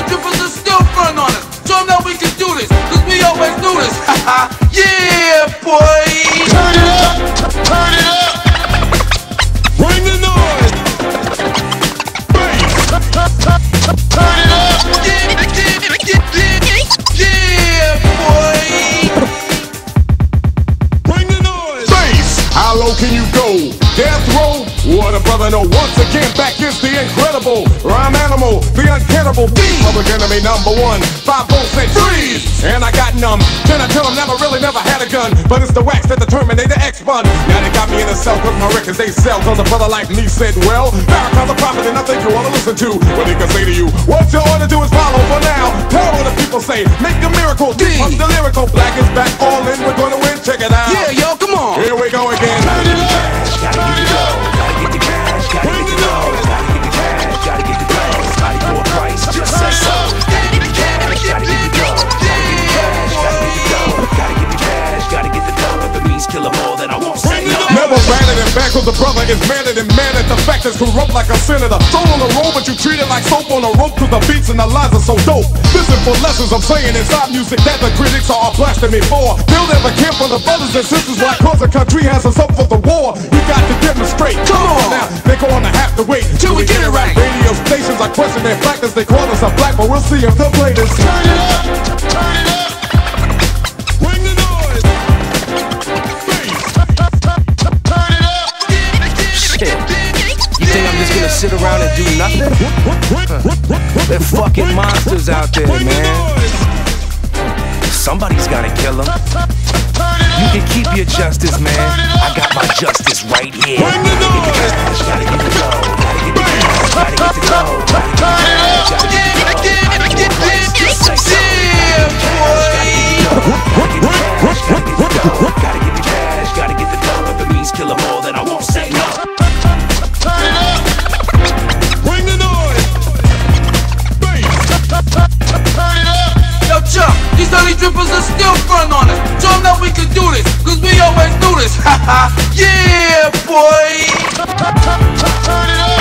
drippers are still front on us. Show them that we can do this, cause we always do this. Haha, yeah, boy. Turn it up, turn it up. Bring the noise. Bass. Turn it up. Yeah, boy. Bring the noise. Bass. How low can you go? Death row? What a brother know. Once again, back is the incredible rhyme animal, the uncannibal beat. Public enemy number one. 5 volts say freeze. And I got numb. Then I tell them never had a gun. But it's the wax that the Terminator X bun. Now they got me in a cell cause my records they sell. Cause a brother like me said, well, Farrakhan's a prophet and I think you wanna listen to what he can say to you. What you ought to do is follow for now. Tell what the people say. Make a miracle. Pump the lyrical. Black is back all in. We're gonna win. Check it out. Yeah, yo, come on. Here we go again. Turn it up. Gotta get the dough, gotta get the cash, gotta get the dough, gotta get the cash, gotta get the dough. Somebody for a price, just say so. Gotta get the cash, gotta get the dough, gotta get the cash, gotta get the dough, gotta get the cash, gotta get the dough. If it means kill 'em all, then I won't say no. Never rather than back cause the brother is madder than mad at the fact that's corrupt like a senator. Soul on the road, but you treat it like soap on a rope cause the beats and the lines are so dope. Listen for lessons I'm saying inside music that the critics are blasting me for. They'll never care for the brothers and sisters why cause the country has us up for the war. You got to demonstrate. Come on now, they're gonna have to wait till we get it right. Radio stations are questioning their blackness, they call us a black, but we'll see if they'll play this. Turn it up, turn it up. Bring the noise. Turn it up. Shit. You think I'm just gonna sit around and do nothing? They're fucking monsters out there, man. Somebody's gotta kill them. You can keep your justice, man. I got my justice right here. Bring the noise. Gotta get the dough, gotta get the cash, gotta get the dough, gotta get the cash, gotta get the dough, gotta get the price, just say so. Gotta get the dough, gotta get the cash, gotta get the dough. If it means kill 'em all, then I won't say no. Turn it up. Bring the noise. Bass. Turn it up. Yo, Chuck, these dirty drippers are still front on us. Show them that we can do this, cause we always do this. Haha, yeah, boy. Turn it up.